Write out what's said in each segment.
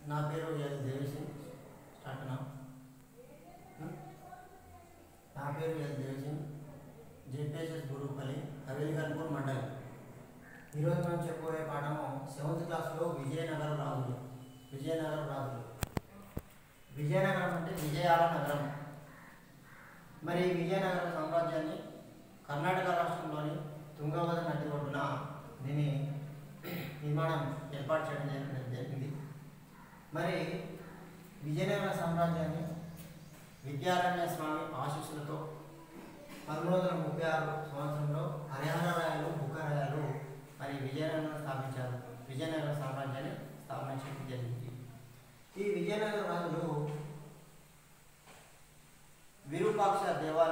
నా పేరు L Devi Singh. Start నా. నా పేరు ఎల్ దేవిసింగ్, జెడ్పీఎస్ఎస్ గురుపల్లి, హవేలిగన్పూర్ మండలం. ఈరోజు మనం చెప్పబోయే పాఠము 7th క్లాస్లో విజయనగరం రాజులు. విజయనగరం అంటే విజయాల నగరం. మరి విజయనగర సామ్రాజ్యాన్ని కర్ణాటక రాష్ట్రంలోని తుంగభద్ర నది ఒడ్డున దీని నిర్మాణం ఏర్పాటు చేయడం జరిగింది. మరి విజయనగర సామ్రాజ్యాన్ని విద్యారణ్య స్వామి ఆశీస్సులతో 1336 సంవత్సరంలో హరిహర రాయలు, బుక్కరాయలు మరి విజయనగరం స్థాపించారు. విజయనగర సామ్రాజ్యాన్ని స్థాపించడం జరిగింది. ఈ విజయనగర రాజులు విరూపాక్ష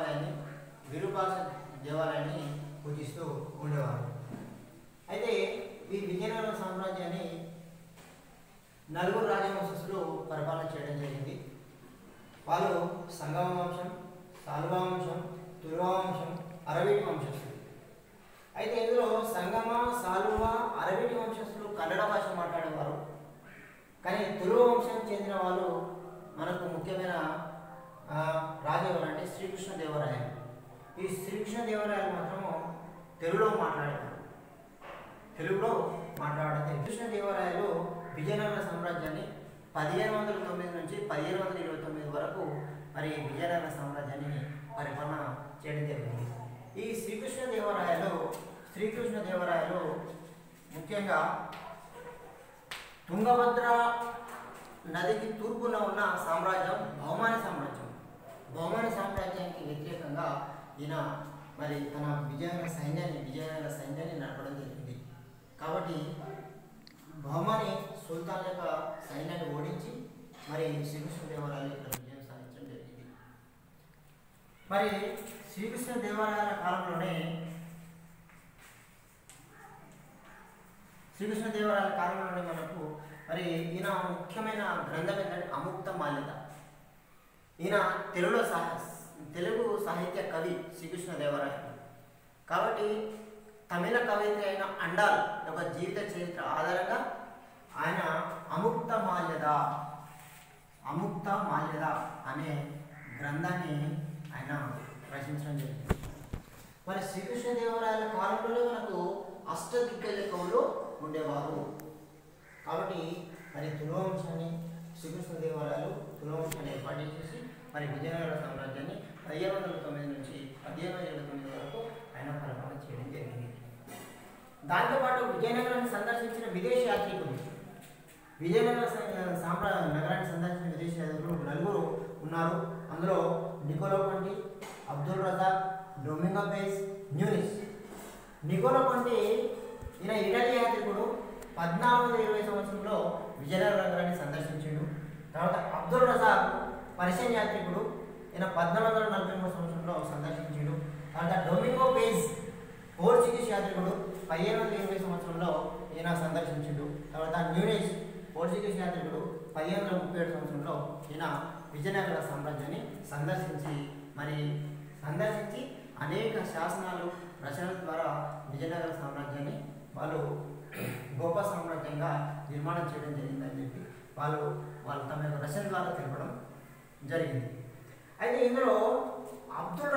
దేవాలయాన్ని పూజిస్తూ ఉండేవారు. అయితే ఈ విజయనగర సామ్రాజ్యాన్ని 4 రాజవంశస్థులు పరిపాలన చేయడం జరిగింది. వాళ్ళు సంగమ వంశం, సాలువ వంశం, తులువ వంశం, అరవీటి వంశస్థులు. అయితే ఇందులో సంగమ, సాలువ, అరవీటి వంశస్థులు కన్నడ భాష మాట్లాడేవారు. కానీ తులువ వంశం చెందిన వాళ్ళు మనకు ముఖ్యమైన రాజు ఎవరంటే శ్రీకృష్ణదేవరాయలు. ఈ శ్రీకృష్ణదేవరాయలు మాత్రము తెలుగులో మాట్లాడేవారు. కృష్ణదేవరాయలు విజయనగర సామ్రాజ్యాన్ని 1509 నుంచి 1529 వరకు మరి విజయనగర సామ్రాజ్యాన్ని పరిపాలన చేయడం జరిగింది. ఈ శ్రీకృష్ణదేవరాయలు ముఖ్యంగా తుంగభద్ర నదికి తూర్పున ఉన్న సామ్రాజ్యం బహుమాని సామ్రాజ్యానికి వ్యతిరేకంగా ఈయన మరి తన విజయనగర సైన్యాన్ని నడపడం జరిగింది. కాబట్టి బహుమాని సుల్తాన్ యొక్క సైన్యాన్ని ఓడించి మరి శ్రీకృష్ణదేవరాయలు ఇక్కడ విజయం సాధించడం జరిగింది. మరి శ్రీకృష్ణదేవరాయల కాలంలోనే మనకు మరి ఈయన ముఖ్యమైన గ్రంథం ఏంటంటే అముక్త మాల్యద. ఈయన తెలుగు సాహిత్య కవి శ్రీకృష్ణదేవరాయలు. కాబట్టి తమిళ కవయిత్రి అయిన అండాల్ యొక్క జీవిత చరిత్ర ఆధారంగా ఆయన అముక్త మాల్యద అనే గ్రంథాన్ని ఆయన రచించడం జరిగింది. మరి శ్రీకృష్ణదేవరాయల కాలంలోనే మనకు అష్టదిగ్గజ కవులు ఉండేవారు. కాబట్టి మరి తులవంశాన్ని శ్రీకృష్ణదేవరాయలు తులవంశాన్ని ఏర్పాటు చేసి మరి విజయనగర సామ్రాజ్యాన్ని 1509 నుంచి 1529 వరకు ఆయన పరిపాలన చేయడం జరిగింది. దాంతోపాటు విజయనగరాన్ని సందర్శించిన విదేశీ యాత్రికులు నగరాన్ని సందర్శించిన విదేశీ యాత్రికులు 4 ఉన్నారు. అందులో Niccolo Conti, Abdul Razzaq, Domingo Paes, Nunes. Niccolo Conti ఈయన ఇటలీ యాత్రికుడు 1420 సంవత్సరంలో విజయనగర నగరాన్ని సందర్శించాడు. తర్వాత అబ్దుల్ రజాక్ పర్షియన్ యాత్రికుడు, ఈయన 1443 సంవత్సరంలో సందర్శించాడు. తర్వాత డొమింగో పేస్ పోర్చుగీస్ యాత్రికుడు 1520 సంవత్సరంలో ఈయన సందర్శించాడు. తర్వాత న్యూనిస్ పోర్చుగీస్ యాత్రికుడు 1537 సంవత్సరంలో ఈయన విజయనగర సామ్రాజ్యాన్ని సందర్శించి అనేక శాసనాలు, రచనల ద్వారా విజయనగర సామ్రాజ్యాన్ని వాళ్ళు గొప్ప సామ్రాజ్యంగా నిర్మాణం చేయడం జరిగిందని చెప్పి వాళ్ళు తమ యొక్క రచన ద్వారా తెలపడం జరిగింది. అయితే ఇందులో అబ్దుల్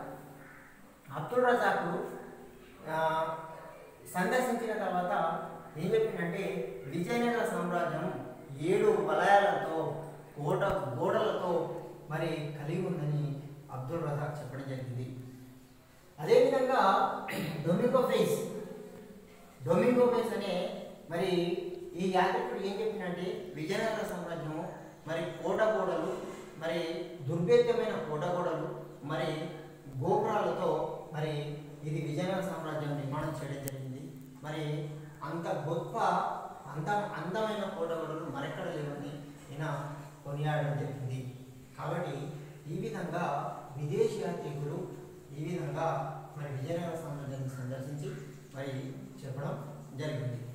రజాక్ సందర్శించిన తర్వాత ఏం చెప్పిందంటే విజయనగర సామ్రాజ్యం 7 వలయాలతో గోడలతో మరి కలిగి ఉందని అబ్దుల్ రజాక్ చెప్పడం జరిగింది. అదేవిధంగా డొమింగో పేస్ అనే మరి ఈ యాత్రికుడు ఏం చెప్పిందంటే విజయనగర సామ్రాజ్యము మరి కోటగోడలు, మరి దుర్భేద్యమైన కోటగోడలు, మరి గోపురాలతో మరి ఇది విజయనగర సామ్రాజ్యం నిర్మాణం చేయడం జరిగింది. మరి అంత అందమైన కోటగోడలు మరెక్కడ లేవని ఈయన కొనియాడడం జరిగింది. కాబట్టి ఈ విధంగా విదేశీ యాత్రికులు ఈ విధంగా మరి విజయనగర సామ్రాజ్యాన్ని సందర్శించి మరి చెప్పడం జరిగింది.